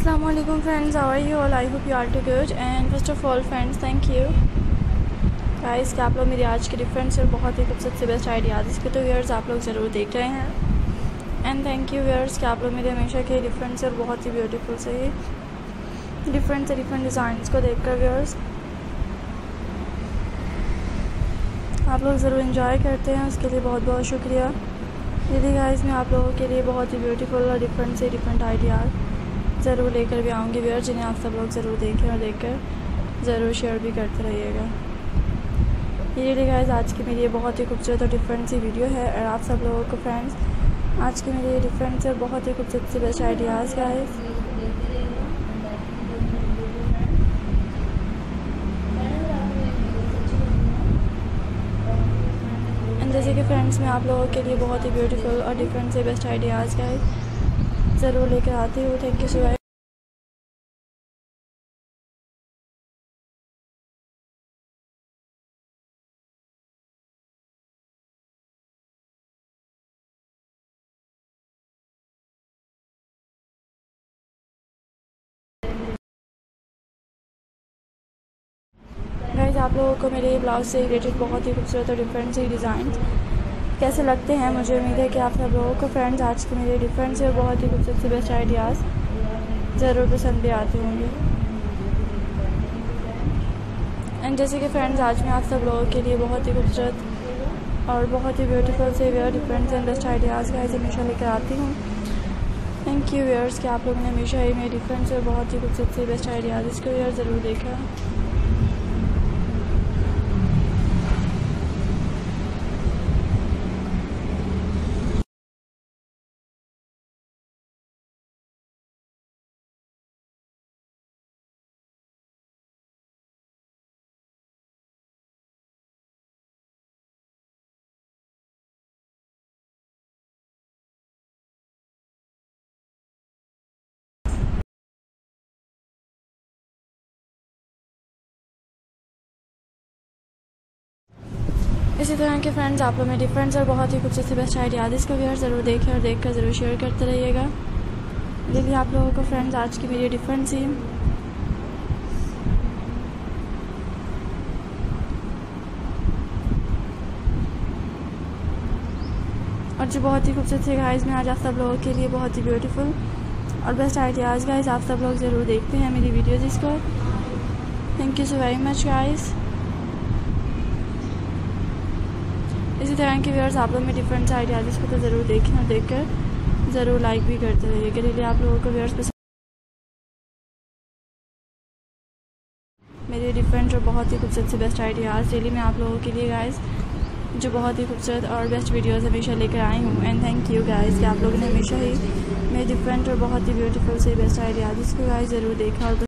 Assalamu alaikum friends, how are you all? I hope you are too good. And first of all friends, thank you guys कि आप लोग मेरी आज के difference और बहुत ही खूबसूरत से बेस्ट आइडियाज़ इसके तो व्यूअर्स आप लोग ज़रूर देख रहे हैं। एंड थैंक यू व्यूअर्स कि आप लोग मेरे हमेशा के डिफरेंस और बहुत ही ब्यूटीफुल से डिफरेंट डिज़ाइंस को देख कर व्यूअर्स आप लोग ज़रूर इंजॉय करते हैं, उसके लिए बहुत बहुत शुक्रिया। यदि गाइस मैं आप लोगों के लिए बहुत ही ब्यूटीफुल और डिफरेंट आइडियाज़ ज़रूर लेकर भी आऊँगी व्यूअर्स, जिन्हें आप सब लोग ज़रूर देखें और देखकर ज़रूर शेयर भी करते रहिएगा। ये गाइस आज की मेरी ये बहुत ही खूबसूरत और डिफरेंट सी वीडियो है और आप सब लोगों को फ्रेंड्स आज की मेरी ये डिफरेंट से और बहुत ही खूबसूरत से बेस्ट आइडियाज़ गाइस जैसे कि फ्रेंड्स मैं आप लोगों के लिए बहुत ही ब्यूटीफुल और डिफरेंट से बेस्ट आइडियाज़ गाइस ज़रूर लेकर आती हूँ। Thank you so much. Guys आप लोगों को मेरे ब्लाउज से रिलेटेड बहुत ही खूबसूरत और डिफरेंट से डिज़ाइन कैसे लगते हैं, मुझे उम्मीद है कि आप सब लोगों को फ्रेंड्स आज के मेरे डिफरेंट से और बहुत ही खूबसूरत से बेस्ट आइडियाज़ ज़रूर पसंद भी आते होंगे। एंड जैसे कि फ्रेंड्स आज मैं आप सब लोगों के लिए बहुत ही खूबसूरत और बहुत ही ब्यूटीफुल से where different and best ideas guys हमेशा लेकर आती हूँ। थैंक यू व्यूअर्स कि आप लोगों ने हमेशा ही मेरे डिफरेंट और बहुत ही खूबसूरत से बेस्ट आइडियाज़ इसको व्यूअर ज़रूर देखा। इसी तरह के फ्रेंड्स आप लोग में डिफरेंस और बहुत ही खूबसूरत से बेस्ट आइडियाज़ इसको भी ज़रूर देखें और देखकर ज़रूर शेयर करते रहिएगा। यदि आप लोगों को फ्रेंड्स आज की मेरी डिफरेंस ही और जो बहुत ही खूबसूरत से गाइस मैं आज आप सब लोगों के लिए बहुत ही ब्यूटीफुल और बेस्ट आइडियाज़ गाइस आप सब लोग ज़रूर देखते हैं मेरी वीडियोज़ इसको। Thank you so very much guys. इसी तरह के व्यूअर्स आप लोग में डिफरेंट आइडियाज़ इसको तो ज़रूर देखें और देखकर ज़रूर लाइक भी करते रहिएगा। यदि आप लोगों को व्यूअर्स पसंद मेरे डिफरेंट और बहुत ही खूबसूरत से बेस्ट आइडियाज़ डेली मैं आप लोगों के लिए गाइस जो बहुत ही खूबसूरत और बेस्ट वीडियोज़ हमेशा लेकर आई हूँ। एंड थैंक यू गाइस कि आप लोगों ने हमेशा ही मेरे डिफरेंट और बहुत ही ब्यूटीफुल से बेस्ट आइडियाज़ इसको गाइस ज़रूर देखा और